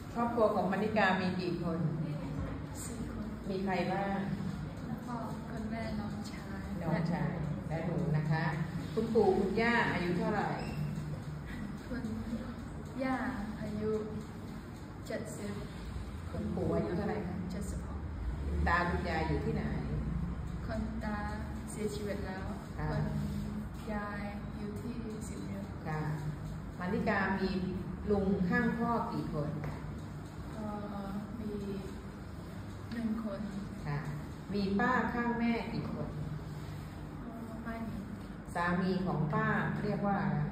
ครอบครัวของมณิกามีกี่คน 4 คนมีใครบ้างพ่อคุณแม่น้องชายและหนูนะคะคุณปู่คุณย่าอายุเท่าไหร่คุณย่าอายุ70 คุณปู่อายุเท่าไหร่คะ 76 คุณตาคุณยายอยู่ที่ไหนคุณตาเสียชีวิตแล้วคุณยายอยู่ที่สิบเดือนค่ะมณิกามีลุงข้างพ่อกี่คนมี1 คนค่ะมีป้าข้างแม่กี่คนไม่มีสามีของป้าเรียกว่าอะไร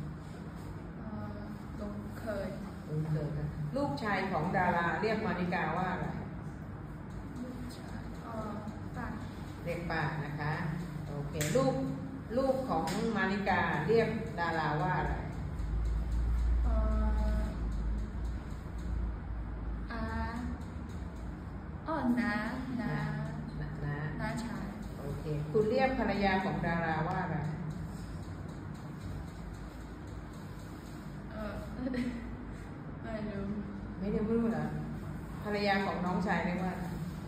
ลุงเคยลูกชายของดาราเรียกมณิกาว่าอะไรลูกชายป้าเรียกป้านะคะโอเคลูกของมานิกาเรียกดาราว่าอะไรน้าชายโอเคคุณเรียกภรรยาของดาราว่าอะไรไม่รู้เหรอภรรยาของน้องชายเรียกว่า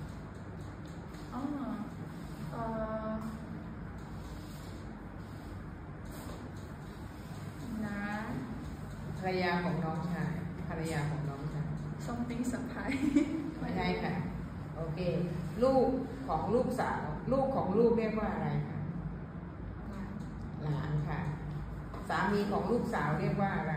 ภรรยาของน้องชาย something สะพ้ายไม่ใช่ค่ะโอเคลูกของลูกสาวลูกของลูกเรียกว่าอะไรคะหลานค่ะสามีของลูกสาวเรียกว่าอะไร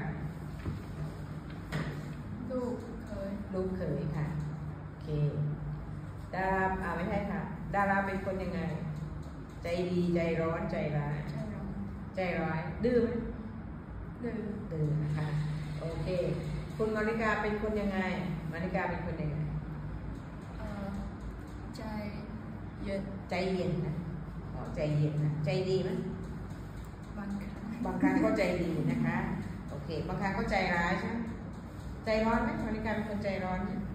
ลูกเขยค่ะโอเคดาราไม่ใช่ค่ะดาราเป็นคนยังไงใจดีใจร้อนใจร้ายใจร้ายดื้อไหมดื้อนะคะโอเคคุณมาริกาเป็นคนยังไงมาริกาเป็นคนยังไงใจเย็นนะใจเย็นนะใจดีไหมบางครั้งก็ใจดีนะคะโอเคบางครั้งก็ใจร้ายใช่ไหมใจร้อนไหมมาริกาเป็นคนใจร้อนเนี่ย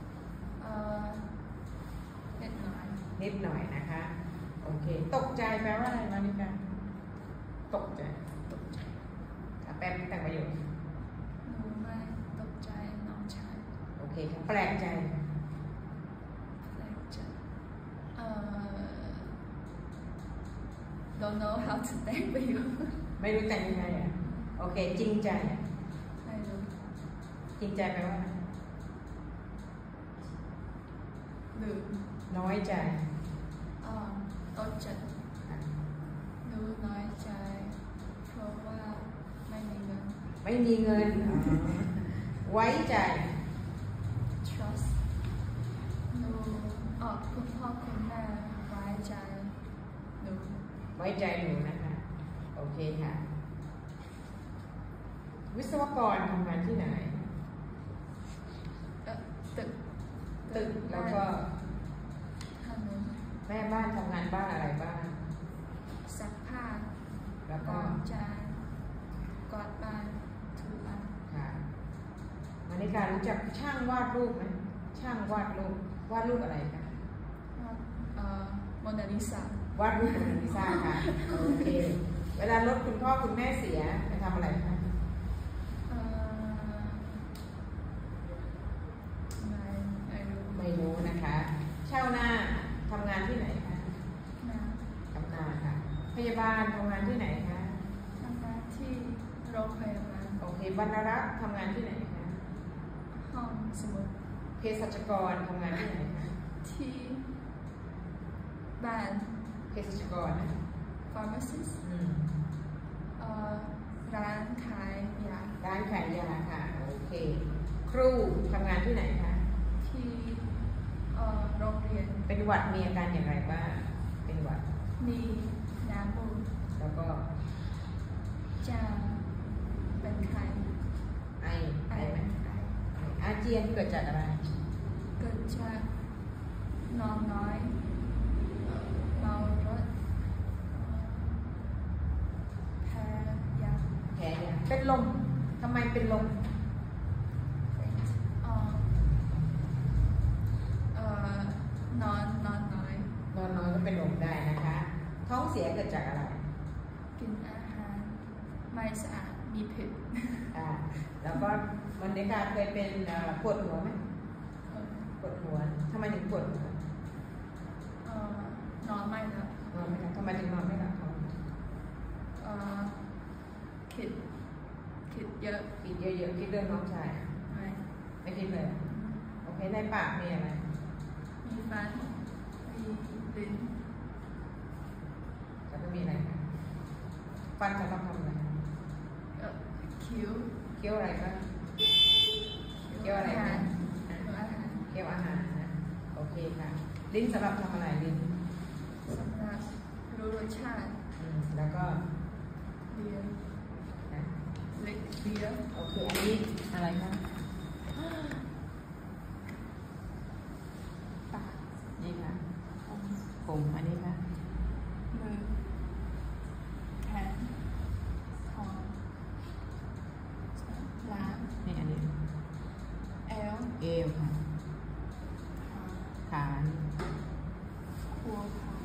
นิดหน่อยนะคะโอเคตกใจแปลว่าอะไรมาริกาตกใจแปลแต่งประโยคหนูไม่ตกใจน้องชายโอเคค่ะแปลกใจ don't know how to thank you ไม่รู้แต่งยังไงอ่ะโอเคจริงใจไม่รู้จริงใจแปลว่าน้อยใจตกใจหนูน้อยใจเพราะว่าไม่มีเงินไว้ใจ trust หนูคุณพ่อคุณแม่ไว้ใจหนูนะคะโอเคค่ะวิศวกรทำงานที่ไหนตึกแล้วก็แม่บ้านทำงานบ้านอะไรบ้างซักผ้าแล้วก็จานกวาดบ้านถูบ้านค่ะมานิการู้จักช่างวาดรูปไหมช่างวาดรูปอะไรคะโมนาลิซาวาดรูปโมนาลิซาค่ะโอเคเวลารถคุณพ่อคุณแม่เสียจะทำอะไรคะไม่รู้นะคะเช่าหน้าทำงานที่ไหนคะทำงานค่ะพยาบาลทำงานที่ไหนคะทำงานที่โรงพยาบาลโอเคบรรณารักษ์ทำงานที่ไหนคะห้องสมุดเภสัชกรทำงานที่ไหนคะที่บ้านเภสัชกรนะ pharmacist ร้านขายยาค่ะโอเคครูทำงานที่ไหนคะที่โรงเรียนเป็นหวัดมีอาการอย่างไรบ้างเป็นหวัดมีน้ำมูกแล้วก็จามเป็นไข้ไอไหมอาเจียนเกิดจากอะไรเกิดจากนอนน้อยเมารถแพ้ยาเป็นลมทำไมเป็นลมนอนน้อยก็เป็นลมได้นะคะท้องเสียเกิดจากอะไรกินอาหารไม่สะอาดมีผิดแล้วก็วันเด็กาเคยเป็นปวดหัวไหมปวดหัวทำไมถึงปวดหัวนอนไม่หลับนอนไม่หลับทำไมถึงนอนไม่หลับเขาคิดเยอะคิดเยอะๆคิดเรื่องน้องชายไม่คิดเลยโอเคในปากมีอะไรมีฟันมีลิ้นแล้วก็มีอะไรคะฟันจะต้องทำอะไรเคี้ยวอะไรบ้างเคี้ยวอะไรนะเคี้ยวอาหารนะโอเคค่ะลิ้นสำหรับทำอะไรลิ้นสำหรับรู้รสชาติแล้วก็เบียร์เล็กเบียร์โอเคอันนี้อะไรคะปากนี่ค่ะผมอันนี้ค่ะมือแขนคอหลังนี่อันนี้เอวค่ะขาหัวขา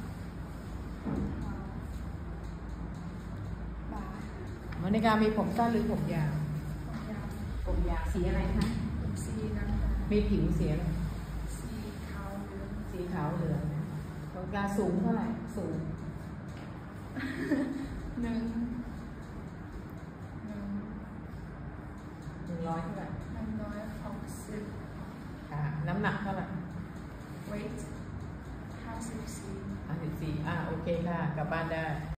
บ่าวันนี้การมีผมสั้นหรือผมยาวผมยาวสีอะไรคะสีน้ำตาลมีผิวสีอะไรสีขาวเหลืองสีขาวเหลืองของกาสูงเท่าไหร่สูง 100 เท่าไหร่ 160 ค่ะน้ำหนักเท่าไหร่ weight 54 โอเคค่ะกลับบ้านได้